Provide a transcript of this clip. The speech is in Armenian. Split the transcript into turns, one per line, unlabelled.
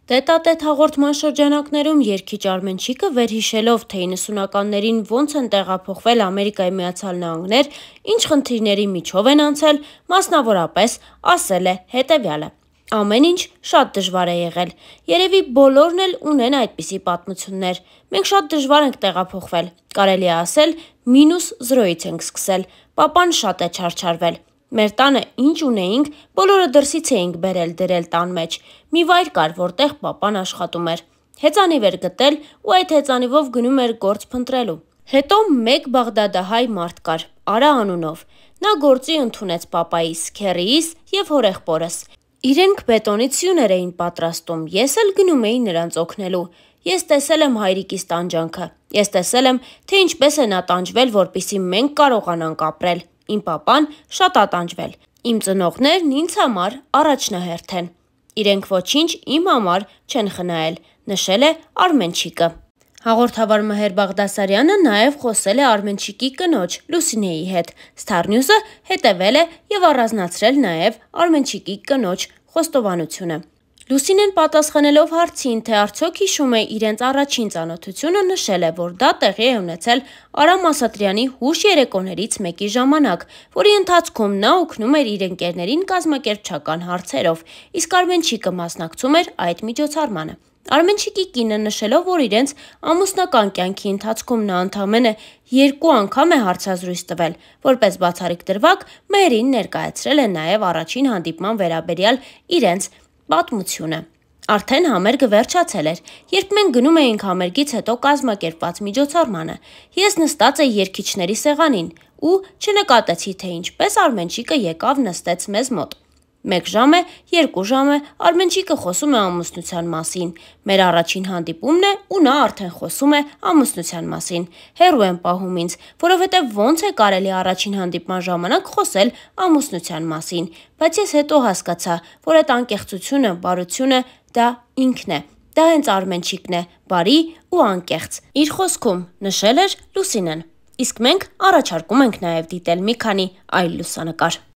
Տետ-ա-տետ հաղորդման շրջանակներում երգիչ Արմենչիկը վերհիշելով, թե 90-ականներին ոնց են տեղափոխվել Ամերիկայի Միացյալ Նահանգներ, ինչ խնդիրների միջով են անցել, մասնավորապես ասել է հետևյալը. «Ամեն ինչ շատ դժվար է եղել, երևի բոլորն էլ ունեն այդպիսի պատմություններ, մենք շատ դժվար ենք տեղափոխվել, կարելի է ասել -0-ից ենք սկսել, պապան շատ է չարչարվել, մեր տանը ինչ ունեինք, բոլորը դրսից էինք բերել դրել տան մեջ, մի վայր կար, որտեղ պապան աշխատում էր, հեծանիվ էր գտել ու այդ հեծանիվով գնում էր գործ փնտրելու, հետո մեկ բաղդադահայ մարդ կար, Արա անունով, նա գործի ընդունեց պապայիս, քեռիիս և հորեղբորս, իրենք բետոնից սյուներ էին պատրաստում, ես էլ գնում էի նրանց օգնելու, ես տեսել եմ հայրիկիս տանջանքը, ես տեսել եմ, թե ինչպես է նա տանջվել, որպեսզի մենք կարողանանք ապրել, իմ պապան շատ ա տանջվել, իմ ծնողներն ինձ համար առաջնահերթ են, իրենք ոչինչ իմ համար չեն խնայել», նշել է Արմենչիկը։ Հաղորդավար Մհեր Բաղդասարյանը նաև խոսել է Արմենչիկի կնոջ Լուսինեի հետ, Star News-ը հետևել է և առանձնացրել նաև Արմենչիկի կնոջ խոստովանությունը։ Լուսինեն պատասխանելով հարցին, թե արդյոք հիշում է իրենց առաջին ծանոթությունը, նշել է, որ դա տեղի է ունեցել Արամ Ասատրյանի հուշ երեկոներից մեկի ժամանակ, որի ընթացքում նա օգնում էր իր ընկերներին կազմակերպչական հարցերով, իսկ Արմենչիկը մասնակցում էր այդ միջոցառմանը։ Արմենչիկի կինը նշելով, որ իրենց ամուսնական կյանքի ընթացքում նա ընդամենը 2 անգամ է հարցազրույց տվել, որպես բացառիկ դրվագ Մհերին ներկայացրել է նաև առաջին հանդիպման վերաբերյալ իրենց պատմությունը։ Արդեն համերգը վերջացել էր, երբ մենք գնում էինք համերգից հետո կազմակերպված միջոցառմանը, ես նստած էի երգիչների սեղանին ու չնկատեցի, թե ինչպես Արմենչիկը եկավ նստեց մեզ մոտ։ 1 ժամ է, 2 ժամ է, Արմենչիկը խոսում է ամուսնության մասին, մեր առաջին հանդիպումն է ու նա արդեն խոսում է ամուսնության մասին, հեռու եմ պահում ինձ, որովհետև ոնց է կարելի առաջին հանդիպման ժամանակ խոսել ամուսնության մասին, բայց ես հետո հասկացա, որ այդ անկեղծությունը, բարությունը դա ինքն է, դա հենց Արմենչիկն է, բարի ու անկեղծ, իր խոսքում նշել էր Լուսինեն, իսկ մենք առաջարկում ենք նաև դիտել մի քանի այլ լուսանկար։